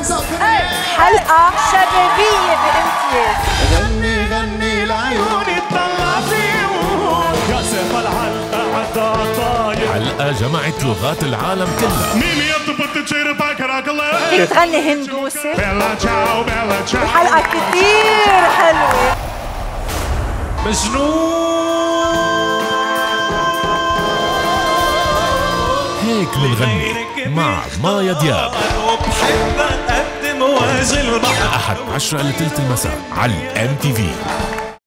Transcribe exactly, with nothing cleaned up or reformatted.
حلقة شبابية بامتياز. غني غني لعيوني اطلع فيهم يا سيف الحلقة حتى طاير. حلقة جمعت لغات العالم كلها. ميمي يطبط تشير باكراك الله. فيك تغني هندوسي. بيلا تشاو بيلا تشاو. الحلقة كتير حلوة. مجنون هيك بنغني مع مايا دياب. وبحب اقدم واجي البحر. أحد عشرة لثلث المساء على ام تي في.